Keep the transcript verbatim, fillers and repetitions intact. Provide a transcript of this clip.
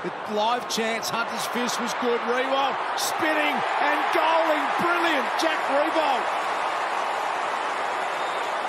The live chance, Hunter's fist was good. Riewoldt spinning and goal.